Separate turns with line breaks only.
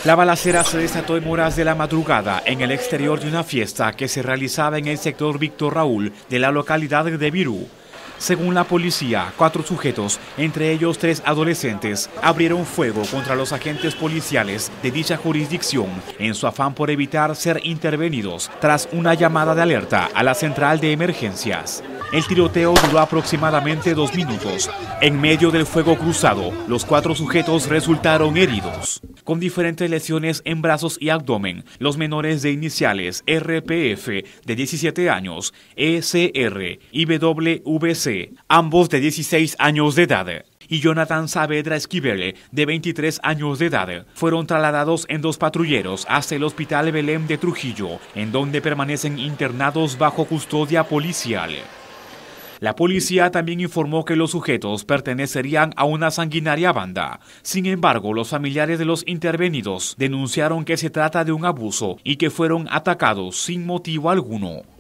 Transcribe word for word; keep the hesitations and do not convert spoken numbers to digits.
La balacera se desató en horas de la madrugada en el exterior de una fiesta que se realizaba en el sector Víctor Raúl de la localidad de Virú. Según la policía, cuatro sujetos, entre ellos tres adolescentes, abrieron fuego contra los agentes policiales de dicha jurisdicción en su afán por evitar ser intervenidos tras una llamada de alerta a la central de emergencias. El tiroteo duró aproximadamente dos minutos. En medio del fuego cruzado, los cuatro sujetos resultaron heridos, con diferentes lesiones en brazos y abdomen. Los menores de iniciales R P F, de diecisiete años, E C R y W V C, ambos de dieciséis años de edad, y Jonathan Saavedra Esquivel, de veintitrés años de edad, fueron trasladados en dos patrulleros hasta el Hospital Belém de Trujillo, en donde permanecen internados bajo custodia policial. La policía también informó que los sujetos pertenecerían a una sanguinaria banda. Sin embargo, los familiares de los intervenidos denunciaron que se trata de un abuso y que fueron atacados sin motivo alguno.